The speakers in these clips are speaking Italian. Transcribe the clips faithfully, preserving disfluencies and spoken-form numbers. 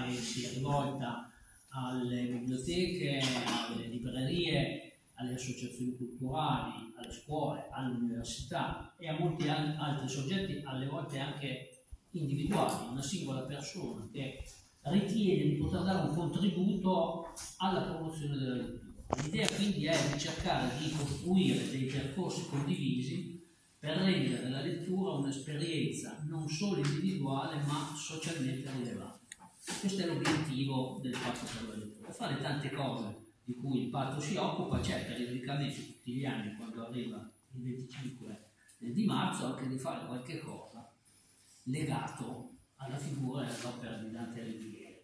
e si è rivolta alle biblioteche, alle librerie, alle associazioni culturali, alle scuole, all'università e a molti altri soggetti, alle volte anche individuali, una singola persona che ritiene di poter dare un contributo alla promozione della lettura. L'idea quindi è di cercare di costruire dei percorsi condivisi per rendere la lettura un'esperienza non solo individuale ma socialmente rilevante. Questo è l'obiettivo del Patto per la lettura, fare tante cose di cui il Patto si occupa, c'è periodicamente tutti gli anni, quando arriva il venticinque di marzo, anche di fare qualche cosa legato alla figura e all'opera di Dante Alighieri.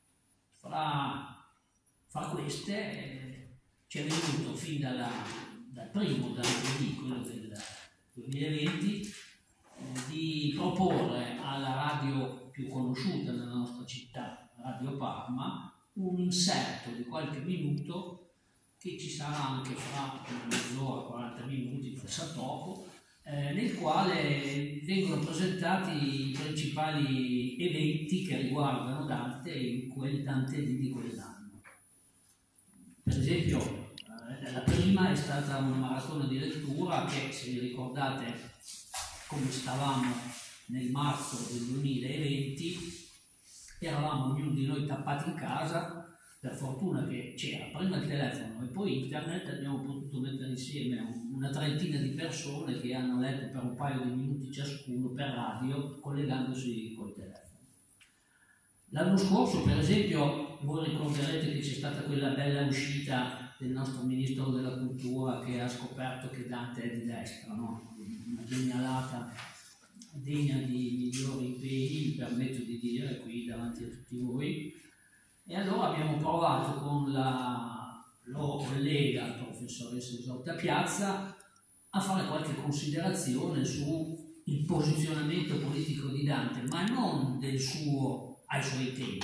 Fra, fra queste eh, ci è venuto fin dalla, dal primo, dal quello del duemilaventi, eh, di proporre alla radio più conosciuta nella nostra città, Radio Parma, un inserto di qualche minuto che ci sarà anche fra una mezz'ora, quaranta minuti, pensa poco, eh, nel quale vengono presentati i principali eventi che riguardano Dante in quel Dante di quell'anno. Per esempio, eh, la prima è stata una maratona di lettura che, se vi ricordate come stavamo nel marzo del duemilaventi, eravamo ognuno di noi tappati in casa. Per fortuna che c'era prima il telefono e poi internet, abbiamo potuto mettere insieme una trentina di persone che hanno letto per un paio di minuti ciascuno per radio, collegandosi col telefono. L'anno scorso, per esempio, voi ricorderete che c'è stata quella bella uscita del nostro Ministro della Cultura che ha scoperto che Dante è di destra, no? Una genialata degna di migliori impegni, mi permetto di dire qui davanti a tutti voi. E allora abbiamo provato con la loro collega, la professoressa Isotta Piazza, a fare qualche considerazione sul posizionamento politico di Dante, ma non del suo ai suoi tempi,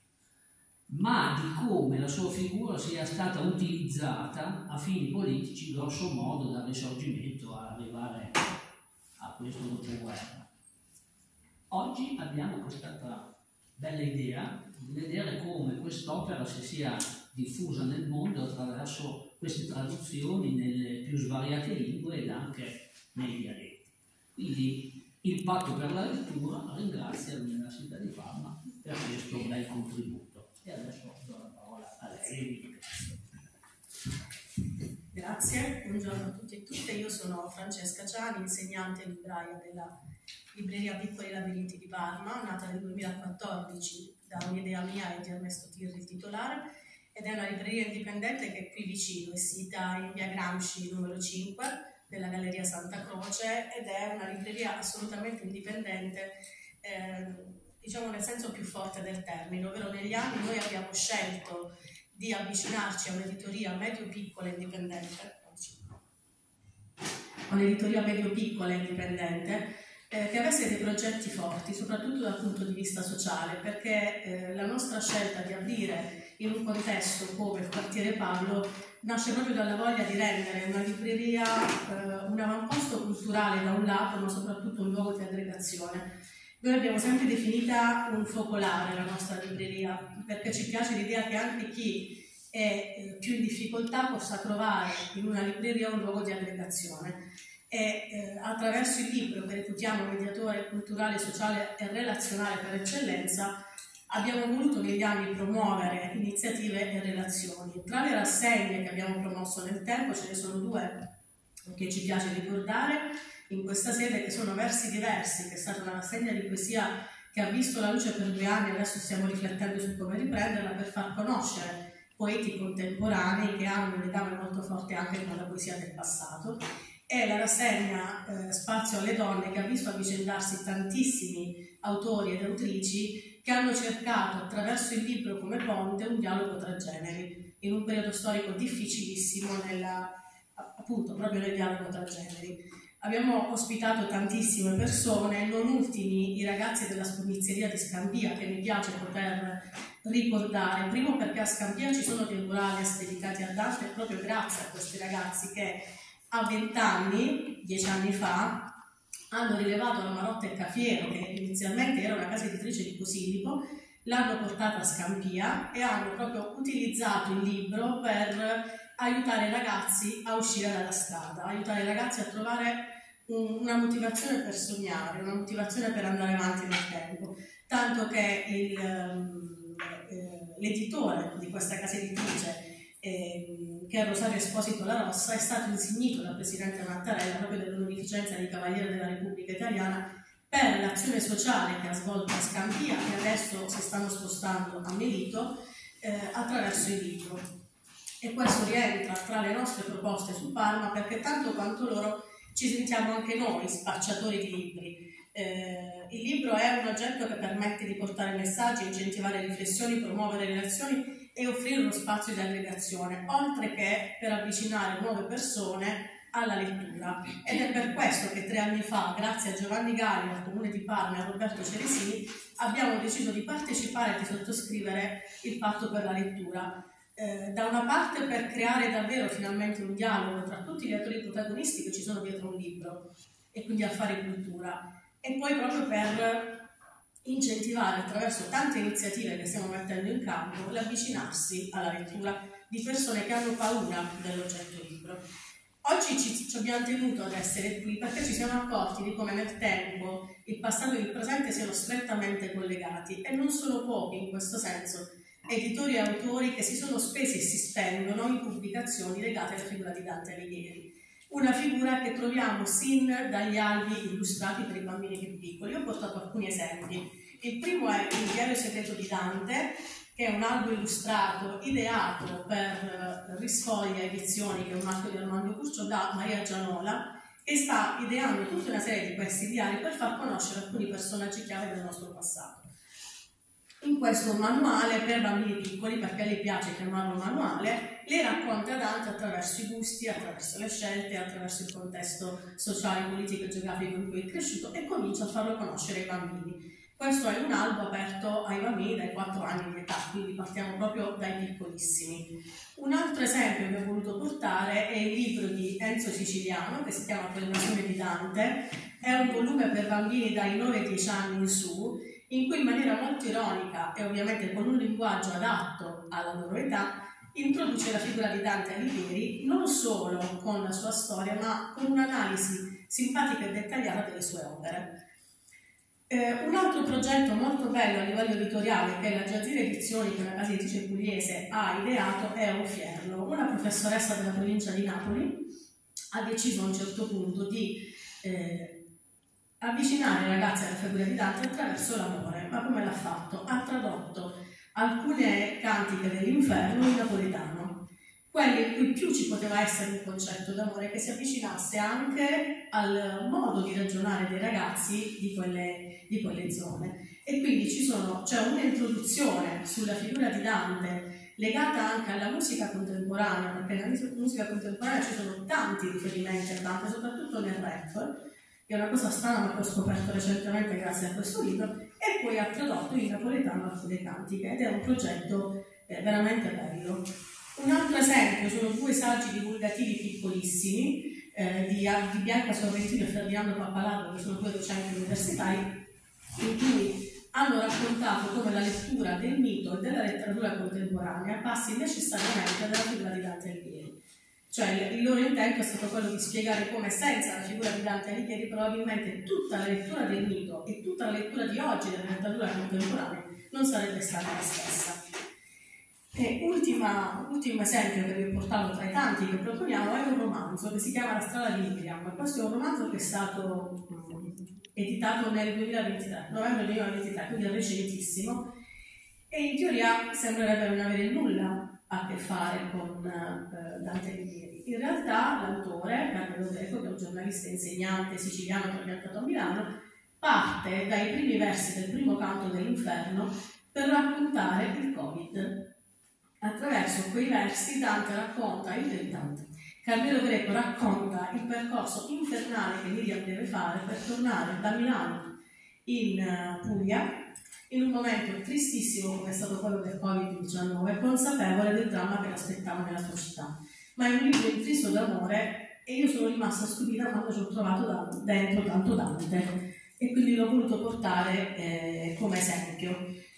ma di come la sua figura sia stata utilizzata a fini politici, grosso modo, dal Risorgimento a arrivare a questo dopoguerra. Oggi abbiamo questa bella idea di vedere come quest'opera si sia diffusa nel mondo attraverso queste traduzioni nelle più svariate lingue ed anche nei dialetti. Quindi il Patto per la lettura ringrazia l'Università di Parma per questo bel contributo. E adesso do la parola a lei. Grazie, buongiorno a tutti e tutte. Io sono Francesca Ciani, insegnante e libraia della Libreria Piccoli Labirinti di Parma, nata nel duemilaquattordici da un'idea mia e di Ernesto Tirri, il titolare, ed è una libreria indipendente che è qui vicino, è sita in via Gramsci numero cinque della Galleria Santa Croce, ed è una libreria assolutamente indipendente, eh, diciamo nel senso più forte del termine, ovvero negli anni noi abbiamo scelto di avvicinarci a un'editoria medio-piccola e indipendente, un'editoria medio-piccola e indipendente, Eh, che avesse dei progetti forti, soprattutto dal punto di vista sociale, perché eh, la nostra scelta di aprire in un contesto come il quartiere Pablo nasce proprio dalla voglia di rendere una libreria eh, un avamposto culturale da un lato, ma soprattutto un luogo di aggregazione. Noi abbiamo sempre definita un focolare la nostra libreria, perché ci piace l'idea che anche chi è eh, più in difficoltà possa trovare in una libreria un luogo di aggregazione. E eh, attraverso il libro che reputiamo mediatore culturale, sociale e relazionale per eccellenza, abbiamo voluto negli anni promuovere iniziative e relazioni. Tra le rassegne che abbiamo promosso nel tempo ce ne sono due che ci piace ricordare in questa sede, che sono Versi Diversi, che è stata una rassegna di poesia che ha visto la luce per due anni, adesso stiamo riflettendo su come riprenderla per far conoscere poeti contemporanei che hanno un legame molto forte anche con la poesia del passato. E la rassegna eh, Spazio alle donne, che ha visto avvicendarsi tantissimi autori ed autrici che hanno cercato attraverso il libro come ponte un dialogo tra generi in un periodo storico difficilissimo, nella, appunto proprio nel dialogo tra generi. Abbiamo ospitato tantissime persone, non ultimi i ragazzi della Spumizzeria di Scambia, che mi piace poter ricordare, primo perché a Scambia ci sono dei murales dedicati a Dante proprio grazie a questi ragazzi che a vent'anni, dieci anni fa, hanno rilevato la Marotta e Cafiero, che inizialmente era una casa editrice di Posillipo, l'hanno portata a Scampia e hanno proprio utilizzato il libro per aiutare i ragazzi a uscire dalla strada, aiutare i ragazzi a trovare un, una motivazione per sognare, una motivazione per andare avanti nel tempo, tanto che il, eh, l'editore di questa casa editrice, eh, che è Rosario Esposito La Rossa, è stato insignito dal Presidente Mattarella proprio dell'onorificenza di Cavaliere della Repubblica Italiana per l'azione sociale che ha svolto a Scampia, che adesso si stanno spostando a Melito, eh, attraverso il libro. E questo rientra tra le nostre proposte su Parma, perché tanto quanto loro ci sentiamo anche noi spacciatori di libri. Eh, il libro è un oggetto che permette di portare messaggi, incentivare riflessioni, promuovere relazioni e offrire uno spazio di aggregazione, oltre che per avvicinare nuove persone alla lettura. Ed è per questo che tre anni fa, grazie a Giovanni Galli, al Comune di Parma e a Roberto Ceresini, abbiamo deciso di partecipare e di sottoscrivere il Patto per la lettura. Eh, da una parte per creare davvero finalmente un dialogo tra tutti gli attori protagonisti che ci sono dietro un libro e quindi a fare cultura, e poi proprio per incentivare attraverso tante iniziative che stiamo mettendo in campo l'avvicinarsi alla lettura di persone che hanno paura dell'oggetto libro. Oggi ci, ci abbiamo tenuto ad essere qui perché ci siamo accorti di come nel tempo il passato e il presente siano strettamente collegati, e non sono pochi in questo senso editori e autori che si sono spesi e si spendono in pubblicazioni legate alla figura di Dante Alighieri. Una figura che troviamo sin dagli albi illustrati per i bambini più piccoli. Io ho portato alcuni esempi. Il primo è Il diario segreto di Dante, che è un albo illustrato ideato per Risfoglia Edizioni, che è un marchio di Armando Curcio, da Maria Gianola, e sta ideando tutta una serie di questi diari per far conoscere alcuni personaggi chiave del nostro passato. In questo manuale per bambini piccoli, perché a lei piace chiamarlo manuale, le racconta Dante attraverso i gusti, attraverso le scelte, attraverso il contesto sociale, politico e geografico in cui è cresciuto, e comincia a farlo conoscere ai bambini. Questo è un albo aperto ai bambini dai quattro anni di età, quindi partiamo proprio dai piccolissimi. Un altro esempio che ho voluto portare è il libro di Enzo Siciliano, che si chiama Quell'invasione di Dante. È un volume per bambini dai nove ai dieci anni in su, in cui in maniera molto ironica e ovviamente con un linguaggio adatto alla loro età introduce la figura di Dante Alighieri non solo con la sua storia, ma con un'analisi simpatica e dettagliata delle sue opere. Eh, un altro progetto molto bello a livello editoriale che la Giazira Edizioni, che è una casa editrice pugliese, ha ideato è Ofierno. Una professoressa della provincia di Napoli ha deciso a un certo punto di eh, avvicinare i ragazzi alla figura di Dante attraverso l'amore. Ma come l'ha fatto? Ha tradotto alcune cantiche dell'inferno in napoletano, quelli in cui più ci poteva essere un concetto d'amore che si avvicinasse anche al modo di ragionare dei ragazzi di quelle, di quelle zone. E quindi ci sono, c'è un'introduzione sulla figura di Dante legata anche alla musica contemporanea, perché nella musica contemporanea ci sono tanti riferimenti a Dante, soprattutto nel rap, che è una cosa strana ma che ho scoperto recentemente grazie a questo libro, e poi ha tradotto in napoletano alcune cantiche, ed è un progetto eh, veramente bello. Un altro esempio sono due saggi divulgativi piccolissimi eh, di, di Bianca Sorrentino e Ferdinando Pappalardo, che sono due docenti universitari, in cui hanno raccontato come la lettura del mito e della letteratura contemporanea passi necessariamente dalla figura di Dante Alighieri. Cioè il loro intento è stato quello di spiegare come senza la figura di Dante Alighieri probabilmente tutta la lettura del mito e tutta la lettura di oggi della letteratura contemporanea non sarebbe stata la stessa. E ultima, ultimo esempio che vi ho portato tra i tanti che proponiamo è un romanzo che si chiama La strada di Miriam. Questo è un romanzo che è stato um, editato nel duemilaventitré, novembre duemilaventitré, quindi è recentissimo, e in teoria sembrerebbe non avere nulla a che fare con uh, Dante Alighieri. In realtà l'autore, Carmelo Greco, che è un giornalista insegnante siciliano trapiantato a Milano, parte dai primi versi del primo canto dell'Inferno per raccontare il Covid. Attraverso quei versi Dante racconta il Dante. Carmelo Greco racconta il percorso infernale che Miriam deve fare per tornare da Milano in uh, Puglia, in un momento tristissimo come è stato quello del covid diciannove, consapevole del dramma che l'aspettava nella sua città. Ma è un libro intriso d'amore, e io sono rimasta stupita quando ci ho trovato da, dentro tanto Dante, e quindi l'ho voluto portare eh, come esempio.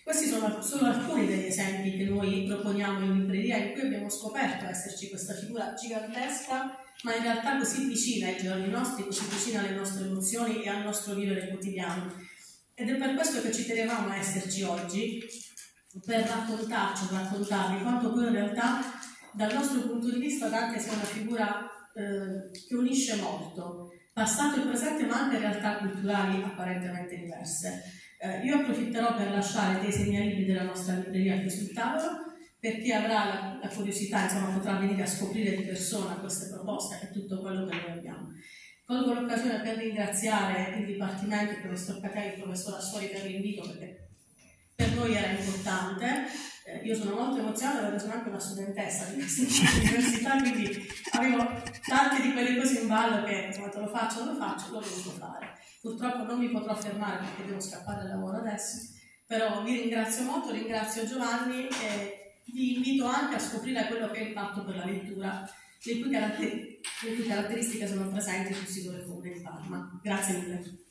Questi sono solo alcuni degli esempi che noi proponiamo in libreria, in cui abbiamo scoperto esserci questa figura gigantesca, ma in realtà così vicina ai giorni nostri, così vicina alle nostre emozioni e al nostro vivere quotidiano. Ed è per questo che ci tenevamo a esserci oggi, per raccontarci, raccontarvi quanto poi in realtà dal nostro punto di vista Dante sia una figura eh, che unisce molto, passato e presente, ma anche realtà culturali apparentemente diverse. Eh, io approfitterò per lasciare dei segnalibri della nostra libreria qui sul tavolo, per chi avrà la, la curiosità, insomma, potrà venire a scoprire di persona queste proposte e tutto quello che noi abbiamo. Colgo l'occasione per ringraziare il Dipartimento, il professor Catei e il professor Assori per l'invito, perché per noi era importante. Eh, io sono molto emozionata perché sono anche una studentessa di questa università, quindi avevo tante di quelle cose in ballo che, insomma, te lo faccio, non lo faccio, l'ho voluto fare. Purtroppo non mi potrò fermare perché devo scappare al lavoro adesso, però vi ringrazio molto, ringrazio Giovanni e vi invito anche a scoprire quello che è il patto per la lettura, le cui, caratter- le cui caratteristiche sono presenti sul sito del Comune di Parma. Grazie mille.